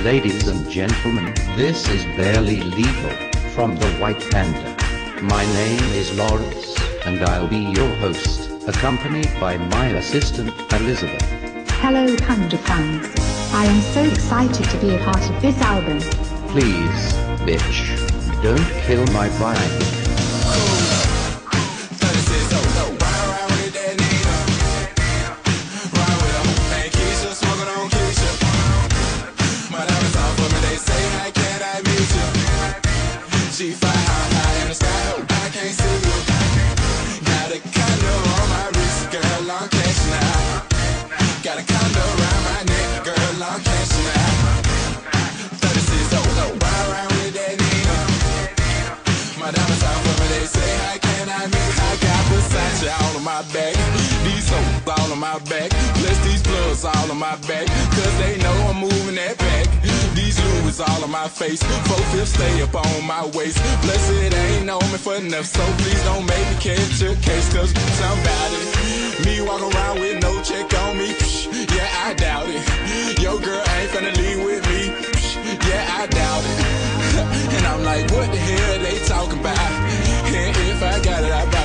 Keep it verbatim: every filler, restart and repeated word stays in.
Ladies and gentlemen, this is barely legal, from the White Panda. My name is Lawrence, and I'll be your host, accompanied by my assistant, Elizabeth. Hello Panda fans. I am so excited to be a part of this album. Please, bitch, don't kill my vibe. She fly high, high in the sky, I can't see you. Got a condo on my wrist, girl, I'm cashing out. Got a condo around my neck, girl, I'm cashing out. thirty-six, oh, oh, ride around with that Nina. My diamonds out for me, they say, how can I meet? I got Versace all on my back, these hoes all on my back, plus these plugs all on my back, cause they know I'm moving that back. These Louis all on my face, four-fifths stay up on my waist, plus it ain't on me for enough, so please don't make me catch a case, cause somebody, me walk around with no check on me, psh, yeah, I doubt it. Your girl ain't finna leave with me, psh, yeah, I doubt it. And I'm like, what the hell they talking about? And if I got it, I